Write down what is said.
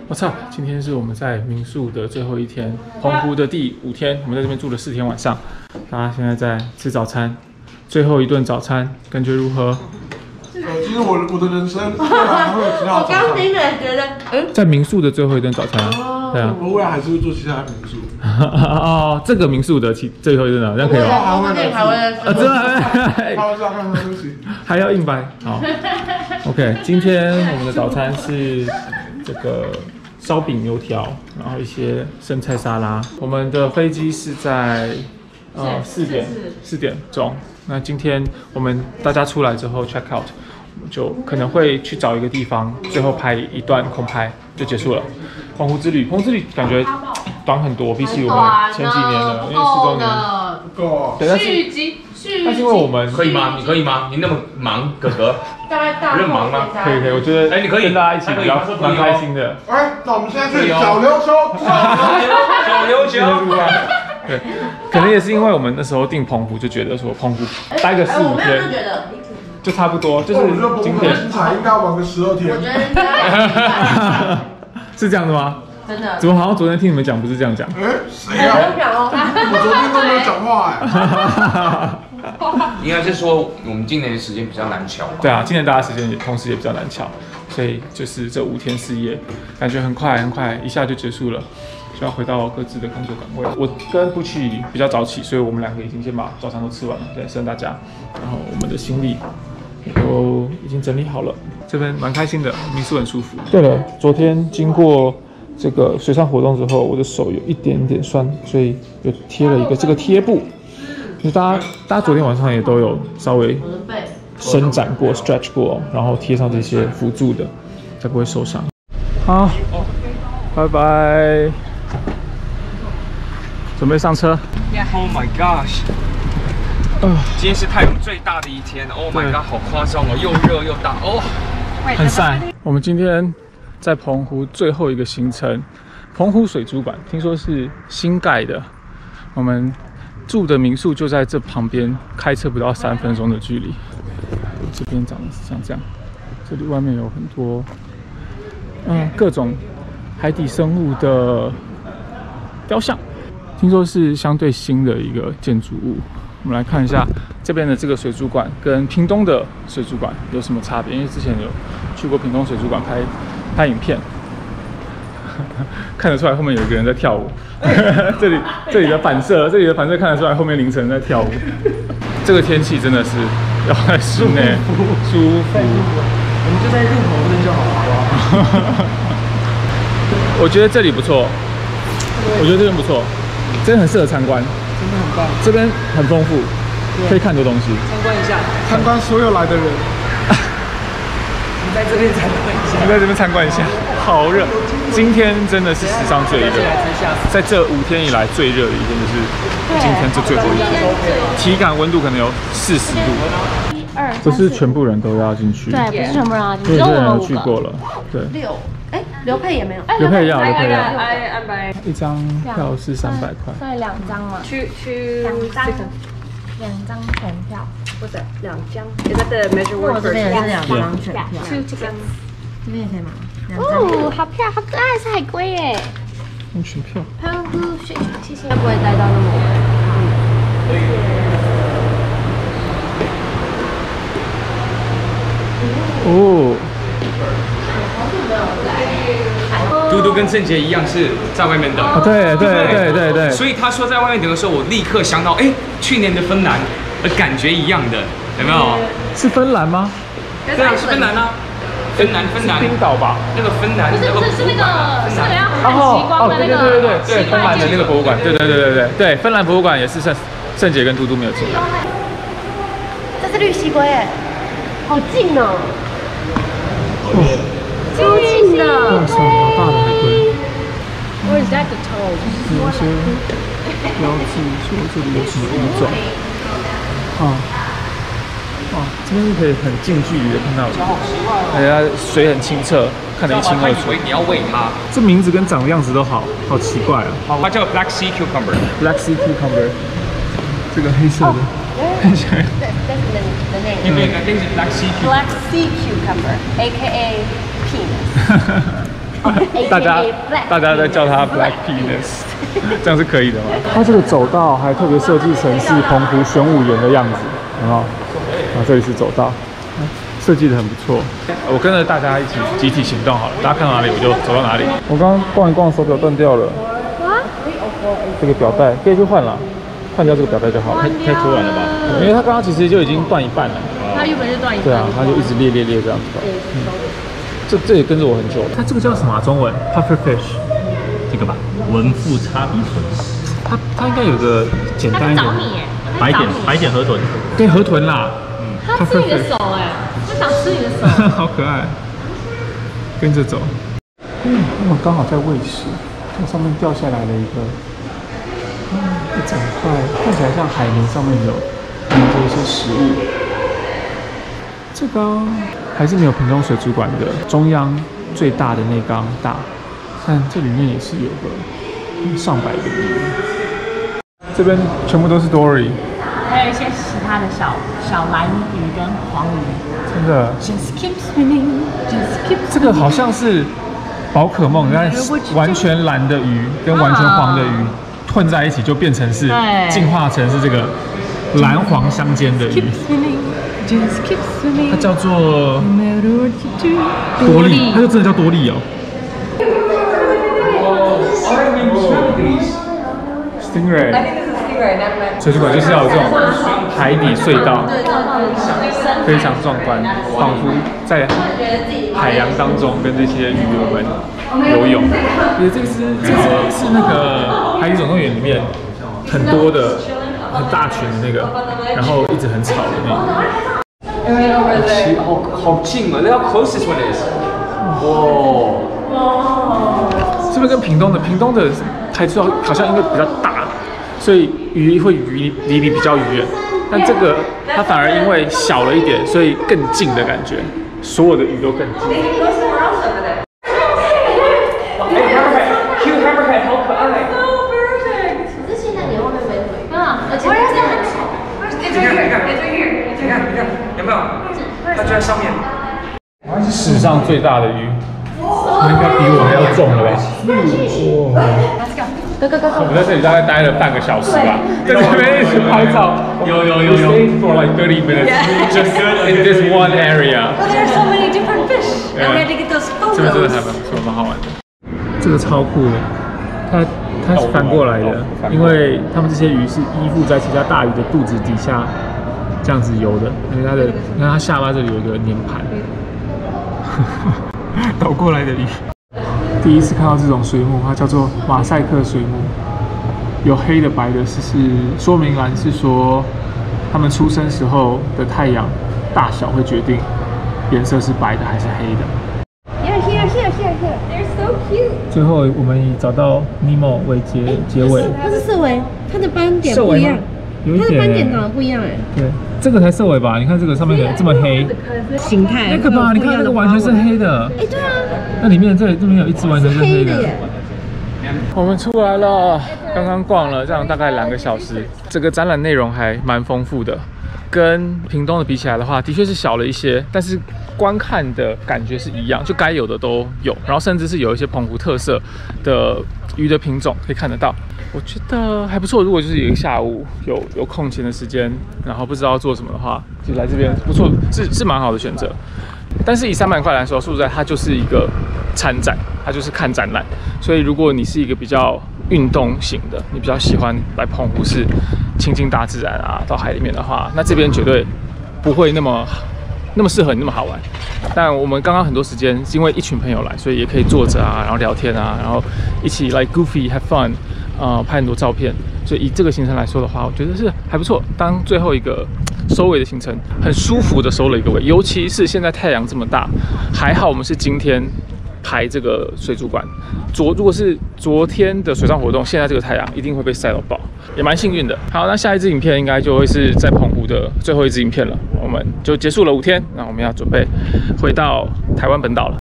我操！今天是我们在民宿的最后一天，澎湖的第5天，我们在这边住了4天晚上。大家现在在吃早餐，最后一顿早餐，感觉如何？ 其实我的人生未来还会有其他的早餐。我刚听了觉得， 在民宿的最后一顿早餐，对啊。 我未来还是会做其他的民宿。 哦，这个民宿的最后一顿啊，这样可以吗？ 还会真的还要硬掰。好 ，OK， 今天我们的早餐是这个烧饼、油条，然后一些生菜沙拉。我们的飞机是在4点钟。那今天我们大家出来之后 check out， 我们就可能会去找一个地方，最后拍一段空拍就结束了。澎湖之旅感觉短很多，比起我们前几年的，因为4周年不够。 对，但是因为我们可以吗？你可以吗？你那么忙，哥哥，认忙吗？ 可以，我觉得你可以跟大家一起比较蛮开心的。 哎，那我们现在去小琉球， 小琉球。 对，可能也是因为我们那时候订澎湖，就觉得说澎湖待个4、5天，就差不多，就是今天精彩应该玩个12天。 我觉得是这样的吗？ 真的？ 怎么好像昨天听你们讲不是这样讲？ 哎，谁啊？我昨天都没有讲话哎。 应该是说我们今年的时间比较难巧。 对啊，今年大家时间同时也比较难巧，所以就是这5天4夜，感觉很快，一下就结束了。就要回到各自的工作岗位。我跟布奇比较早起，所以我们2个已经先把早餐都吃完了，对，剩大家。然后我们的行李都已经整理好了，这边蛮开心的，民宿很舒服。对了，昨天经过这个水上活动之后，我的手有一点点酸，所以有贴了一个这个贴布。大家昨天晚上也都有稍微伸展过、stretch 过，然后贴上这些辅助的，才不会受伤。好，拜拜。准备上车。 Oh my gosh！ 今天是太阳最大的一天。Oh my god， 好夸张哦，又热又大哦， 很晒。我们今天在澎湖最后一个行程，澎湖水族馆，听说是新盖的。我们住的民宿就在这旁边，开车不到3分钟的距离。这边长得像这样，这里外面有很多，各种海底生物的雕像。听说是相对新的一个建筑物，我们来看一下这边的这个水族馆跟屏东的水族馆有什么差别？因为之前有去过屏东水族馆拍影片，看得出来后面有一个人在跳舞。这里的反射看得出来后面凌晨在跳舞。这个天气真的是要在室内舒服。 我们就在入口这边就好了。 我觉得这里不错，我觉得这边不错。真的很适合参观， 真的很棒。 这边很丰富，可以看很多东西。 参观一下， 参观所有来的人。 你在这边参观一下。 你在这边参观一下，好热。今天真的是史上最热，在这5天以来最热的一天就是今天这最后一天，体感温度可能有40度。不是全部人都要进去， 对，不是全部人要进去， 只有我们有去过了，对。 刘佩也没有， 刘佩要， 安排一张票是300块， 对，2张嘛， 去 2张全票， 或者2张。Is that the measure word? 我这边也是2张全票，这边也可以买2张。哦，好漂亮，好可爱，是海龟耶。 全票。 澎湖水，谢谢。会不会待到那么晚？ 哦。 嘟嘟跟郑杰一样是在外面等。 对。 所以他说在外面等的时候，我立刻想到，去年的芬兰的感觉一样的，有没有？ 是芬兰吗？ 对啊，是芬兰啊。芬兰。 冰岛吧？ 那个芬兰， 不是那个要看极光的那个。 对，芬兰的那个博物馆，对，芬兰博物馆也是郑杰跟嘟嘟没有进来。 这是绿蜥龟耶，好近哦。超近的， 哇塞，好大的海龟！ Where's that the toad？ 有一些标志说这里有什么物种哇，这边是可以很近距离的看到，人家水很清澈，看得一清二楚。 你要喂它， 这名字跟长的样子都好奇怪啊！ 它叫 Black Sea Cucumber。Black Sea Cucumber， 这个黑色的。 That's the name. 因为那是 Black Sea Cucumber, aka penis. 大家在叫它 Black Penis， 这样是可以的吗？它这个走道还特别设计成是澎湖玄武岩的样子，有没有？啊，这里是走道，设计的很不错。我跟着大家一起集体行动好了，大家看到哪里我就走到哪里。我刚刚逛一逛，手表断掉了。这个表带可以去换了，换掉这个表带就好了。太突然了吧？因为它刚刚其实就已经断一半了。 它原本就断一半。 对啊，它就一直裂这样子。这也跟着我很久了。它这个叫什么中文 ？Puffer fish， 这个吧，文腹叉鼻豚。 它应该有个简单一点。 白点河豚。 对，河豚啦。 它吃你的手哎，它想吃你的手。 好可爱。跟着走。我们刚好在喂食，从上面掉下来了一整块，看起来像海绵上面有粘着一些食物。这缸还是没有屏东水族馆的中央最大的那缸大，但这里面也是有个上百个鱼。这边全部都是 Dory， 还有一些其他的小蓝鱼跟黄鱼。 真的。 Just keep swimming, just keep swimming。这个好像是宝可梦，但完全蓝的鱼跟完全黄的鱼混在一起，就变成是进化成是这个蓝黄相间的鱼。它叫做多利，它就真的叫多利哦。Stingray， 水族馆就是要有这种海底隧道，非常壮观，仿佛在海洋当中跟这些鱼友们游泳。而且这只是那个海底总动员里面很多的很大群的那个，然后一直很吵的那个。 好近啊 ！Look how close this one is！ 哇！ 是不是跟屏东的海水好像因为比较大，所以鱼会离你比较远？但这个它反而因为小了一点，所以更近的感觉，所有的鱼都更近。 Cute hammerhead， 好可爱。 可是现在你会不会回啊？而且真的很少。 你看，有没有？它就在上面。 它是史上最大的鱼，它应该比我还要重了吧？哇！我们在这里大概待了半个小时吧，在这边一直拍照。有。Stayed for like 30 minutes just in this one area. Well, there are so many different fish. And we had to get those photos. 这边真的还蛮好玩的。这个超酷的，它是翻过来的，因为他们这些鱼是依附在其他大鱼的肚子底下这样子游的，因为你看它下巴这里有一个粘盘，倒过来的鱼。第一次看到这种水母，它叫做马赛克水母，有黑的白的，是说明栏是说它们出生时候的太阳大小会决定颜色是白的还是黑的。 Here. They're so cute. 最后我们以找到尼莫为结尾。 它是色尾，它的斑点不一样，它的斑点长得不一样哎。 对，这个才色尾吧？你看这个上面这么黑， 形态那个吧？你看那个完全是黑的。 哎，对啊。 那里面这边有一只完全是黑的。我们出来了，刚刚逛了这样大概2个小时，这个展览内容还蛮丰富的。跟屏东的比起来的话，的确是小了一些，但是观看的感觉是一样，就该有的都有，然后甚至是有一些澎湖特色的鱼的品种可以看得到，我觉得还不错。如果就是有一个下午有空闲的时间，然后不知道做什么的话，就来这边不错，是蛮好的选择。但是以300块来说，说实在，它就是一个参展，它就是看展览。所以如果你是一个比较运动型的，你比较喜欢来澎湖是亲近大自然啊，到海里面的话，那这边绝对不会那么适合你，那么好玩。但我们刚刚很多时间是因为一群朋友来，所以也可以坐着啊，然后聊天啊，然后一起来 goofy have fun， 拍很多照片。所以以这个行程来说的话，我觉得是还不错。当最后一个收尾的行程，很舒服的收了一个尾，尤其是现在太阳这么大，还好我们是今天排这个水族馆。如果是昨天的水上活动，现在这个太阳一定会被晒到爆，也蛮幸运的。好，那下一支影片应该就会是在澎湖的最后一支影片了，我们就结束了5天，那我们要准备回到台湾本岛了。